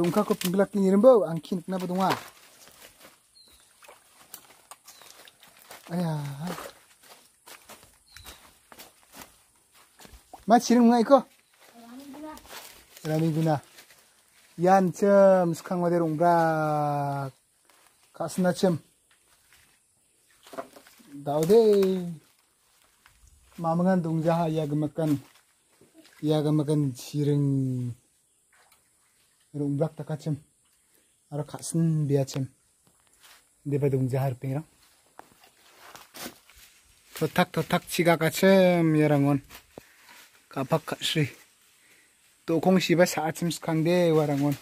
롱카코 빙글락긴 이름 뭐 안키 늑나 보동아. 아야. 마치는 거 이거? 라미구나. 얀점 스캉와데 롱브락 가스나점 다우데 마망한 동자 야금마kan 지릉 롱브락 takacem aro kasen biacem deba 동자 harpeng랑 totak chigakacem yarangon kapak kasri to kong siba saacem skangde warangon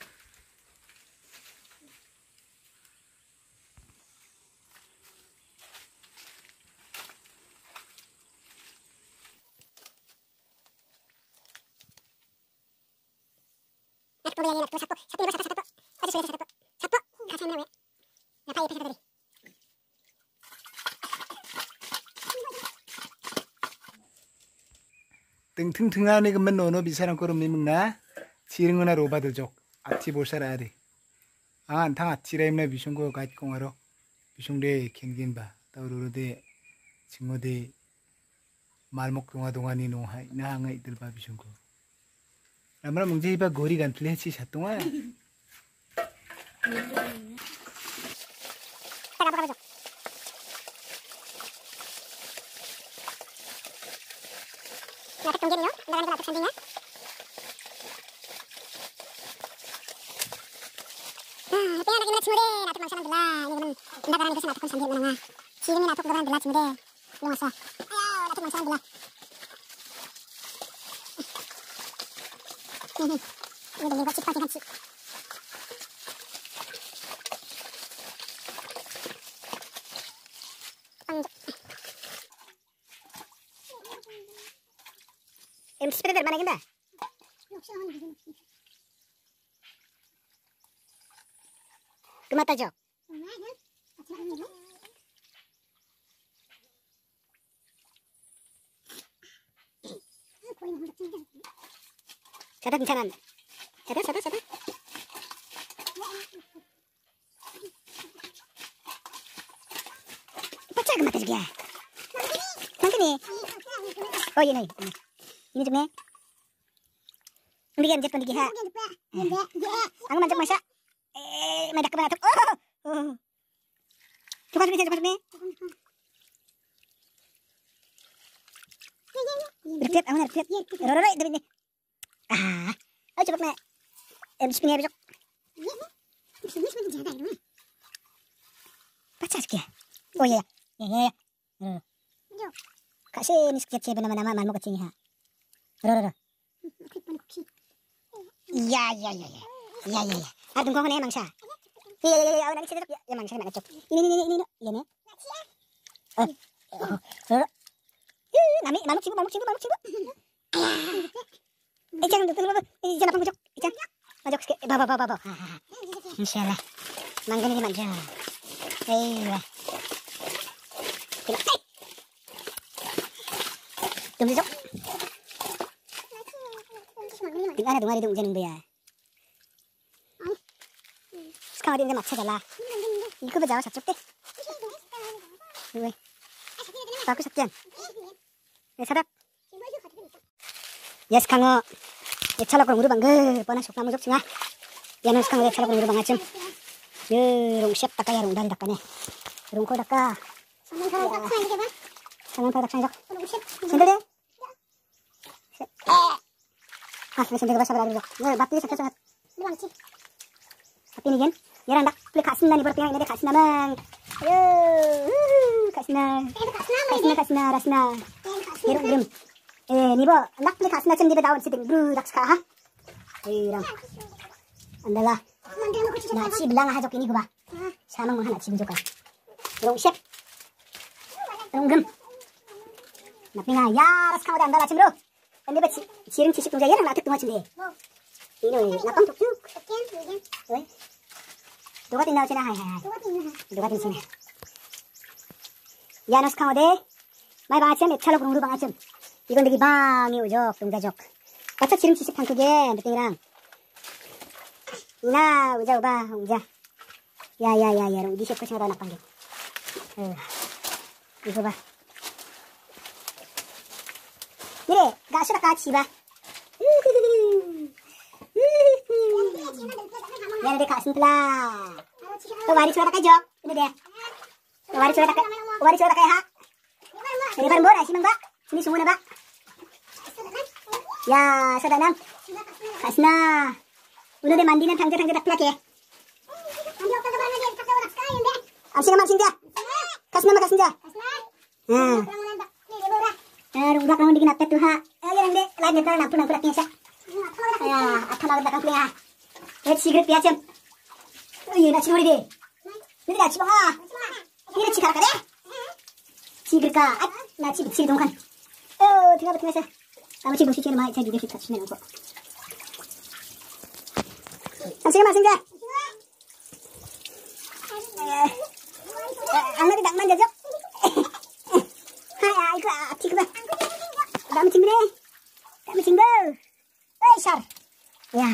땡퉁퉁하니 그만 노노 비사람 거름 미먹나 지릉은아 로바들족 앞티 볼사라리 안탕 앞티라임나 비숑고 가이공하러 비숑데 켄긴바 따우르르데 징어데 말목 동화동안이 노하이 나항아 이들바 비숑고 라마라 뭉제이바 고리 간틀레 해치 샷동아 경계는요? 나가는 건 어떻게 산대냐? 빼야나긴 나 친구래 나한테 망사만 들라 이거는 나가는 것은 나한테 산대 뭐나 지금은 나한테 그거만 들라 친구래 이거 왔어 아야 나한테 망사만 들라 이거 내가 집까지 같이 sepeda dari mana kita? Ke mata jok. Sadar 괜찮아. sadar. Baca ke mata juga. Mangkini. Oh iya nih. Ini cuma Ndigan jet pendigi ha. Ang manjak masa. Medak ke batuk. Oh. Coba sini. Bertiap, ang bertiap. Roroi dari ini. Ah. Ayo cepat me. Bismillah besok. Baca sekian. Oh iya. Ya. Kasih ini sekian siapa nama-nama malmu kecil ha. Roro. Iya. Ada tunggu nih mangsa. Iya. Nanti saya ya mangsa nak cok. Ini. Iya nih. Roro. Nami maluk cibu. Jangan tutup. Jangan apa cok. Jangan. Majok sikit. Bawa. Insyaallah. Mangga ni manja. Iya. Tunggu cok. Tinggal 동아리 동자는 뭐야? 스카우디 이제 맞춰달라. 이거 보자, 저쪽 때. 왜? 바꾸 삭전. 사닥. 예스강어. 예찰라고 우리 방그 뻔한 속나무 적층아. 야는 스강어 예찰라고 우리 방아쯤. 롱셰프 닦아야 롱다리 닦아네. 롱코 닦아. 상만파 닦아. 신들래? Sendiri bahasa beradu. Nah, batu satu. Tapi ini kan, ya nak beli kasna nih berarti yang ini kasna bang. Ayo, kasna. Rasna. Girum. Nih bo, nak beli kasna cem di daun siting bru dak sekah. Girum. Andalah. Nasi bilang aja ini gua. Sama mau nasi juga. Rong chef. Gem. Napi ya, ras kamu andalah cem bro. Ini baca ciring cici tunggu ya, nak tunggu cendeh. Ini, nak tunggu tu. Oi, dua tinggal cina hai. Dua tinggal cina. Ya nos kamu deh. Mai baca ni, calo guru bang acem. Ikon lagi bang, ni ujok, tunggu jok. Baca ciring cici tangku je, betingirang. 나 우자 우바 우자. 야야야야, 니 셰프 생각나 방금. 이거 봐. 그래, 가수라 같이 봐. Ya, dia kasih pelah. Tu wari suara kajok, ini dia. Tu wari suara kayak hak. Ini baru murah sih bang, Pak. Sini semua Pak. Ya, sudah 6. Kasna. Udah deh mandi dan tangga tak pelak ya. Amsin dia. Kasna dia. Udah kamu dikit napet tuh ha. Yang deh, lain dia nampu biasa. Ya, apa nak belakang punya? Cigarette piacem. Iya, nak cigarette deh. Ini nak cigarette. Ini cigarette deh. Cigarette, nak cigarette dong kan. Oh, tinggal betul saja. Kamu cigarette cigarette mah, saya juga cigarette sini nongko. Masing dia. Anak tidak manja jok. Hai, ikut cigarette. Dami cigarette. Sar. Ya.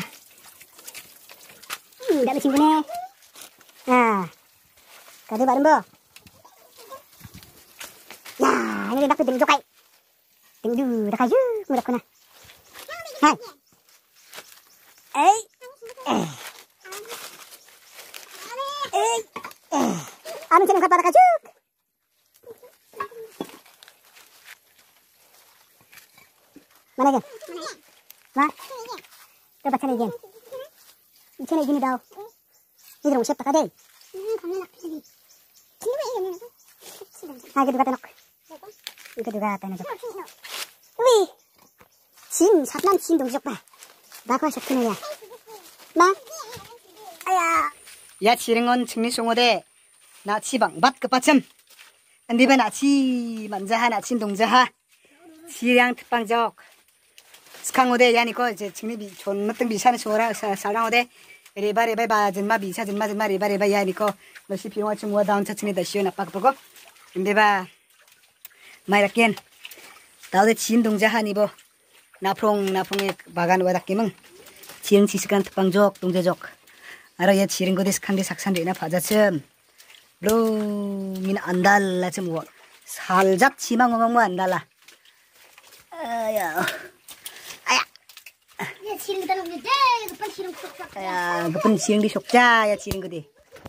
Dami cigarette. Nah. Kado bareng, Bo. Nah, ini dak ding jokai. Ding du dak ayu, mudak kena. Hai. Amin ceneng kata kajuk. Mana gen? Wah. Coba cari gen. Cari gini daw. Ini usap tak ada. Ah, gitu kata nok. Itu juga kata nok. Wih. sat난 진 동족 봐. 나가 좋구나 야. 나. 아야. Ya chiringon chingni sungode na chi bang bat ka pacham andi ba na chi manjaha na chin dongjaha chiang tpang jok skangode yani ko je chingni bi chon mateng bi sana sora sarangode reba reba ba jinma bi sa jinma reba reba yani ko no si piwa chungwa down cha chingni da shio na pak pako indi ba mai rakien 다우데 진 동자하 니보 나프롱에 바간 와닥기멍 지응 지식한 특방족 동제족 알아 얘 지른 거데 스칸데 삭산데나 바자쯤 로민 안달라 좀 뭐 살작 지망엉엉 안달라 아야 야 지른 거는 왜 급한 지른 거 야 급한 지응디 속자 야 지른 거디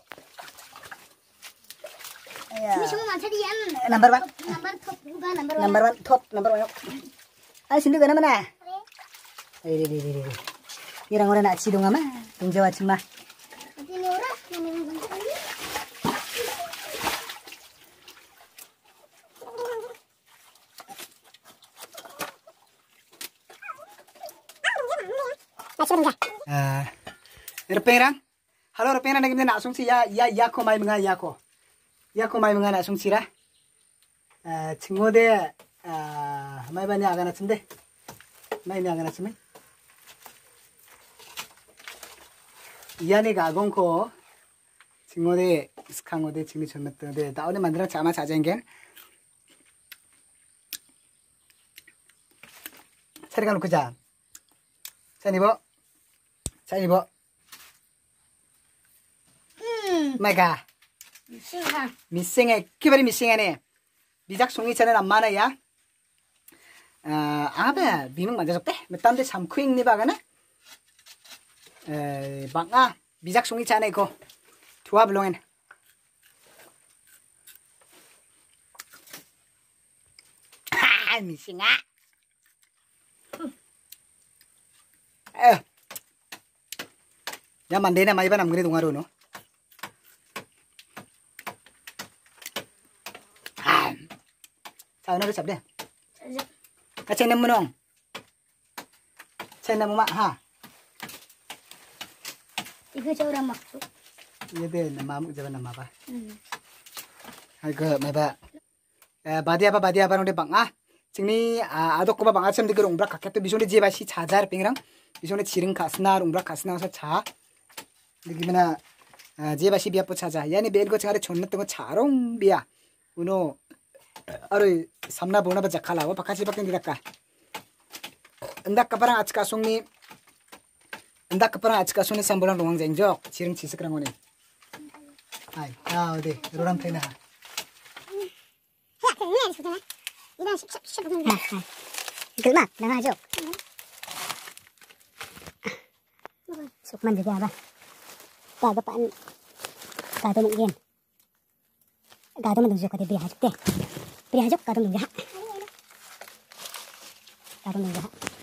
Number one. Number one top number one. Ah sini gana mana? Irang orang nak cidung ama, tung Jawa cuma. Repengrang, halo repengrang nak kita nak asumsi ya ko mai menga ya ko. 야코 마이 mga nasungsira 친구들 마이 많이 아가 났는데 많이 아가 났으면 이안에가 아gon코 친구들 스캉오데 친구 젊었던데 나오네 만들어 자마 자쟁겐 차리가 놓고 자 자니버 마이가 미싱해 키버리 미싱하네 미작 송이 전에 안 많아야 아베 미능 만져줬대 몇단데 삼쿠잉 니바가나 방아 미작 송이 전에 이거 두아 블롱엔 하 미싱아 야 만데나 마이바 남그리 동아로노 sao nó sập đây cái trên năm mươi đồng trên năm mươi ha 이거 저랑 막 얘들 남아 잡아 남아 봐 그 뭐봐 바디아바 노래 방아 증니 아도코바 방아 참 되게 롱브라 각했도 미존에 제바시 자자르 빙랑 미존에 지른 가스나 롱브라 가스나서 자 느낌이나 제바시 비아포 찾아 야니 벨고 차를 줬는던 거 자롱 비야 우노 अरे सामना बोना बच्चा खाला वो पकाची पकन दिलका अंदा कपरा आज का सुंगनी Andak keperang acik kasune sambulan ruang jengjok. Cireng cisek rangone. Hai, deh. Roram tena. 야, 그 은혜를 주잖아. 이런 씹는 거. 그만 나가죠. 속만 되게 하봐. 가도 빤 가도 먹긴. 가도 만 동조 가도 비하juk deh. 비하juk 가도 동조. 가도 동조.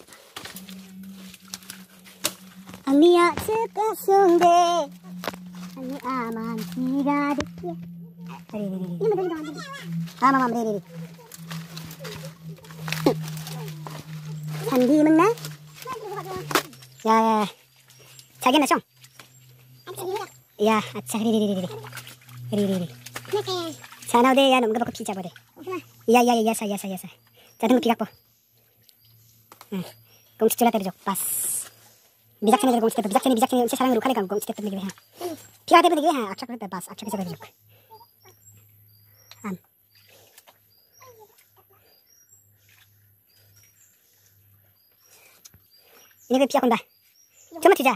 Angnia sekasungde. Angni aman tiga dikit. Ini betul betul. Mama beri. Sandi menna? Ya. 자기나 좀. 야, 아차, 리리리리리. 자, 나오대, 야, 넘겨 먹고 피자 보대. 야, 야사. 자, 등급 비각보. 응. 공치 줄라 때려줘. 빠스. 미작천이 들어 공치 때려. 미작천이 음치 사랑으로 칼에 가면 공치 때려 되게 해. 비가 때려 되게 해. 악착 그랬다. 빠스. 악착해서 때려줘. 안. 이거 비약 온다. 좀만 튀자.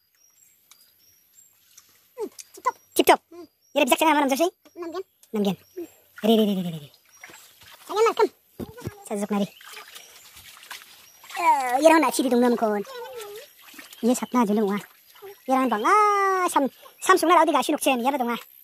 집top. 얘네 비작전에 하면 남자시? 남견. 리리리리리리. 자기만큼. 사주적 나리. 얘랑 나 집이 동남콘. 얘 잡나 주는 거야. 얘랑 방 삼 삼성날 어디 가시 녹채 얘네 동아.